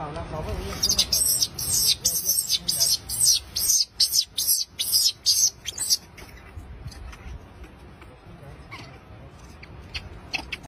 好了，老魏，我也不能搞的。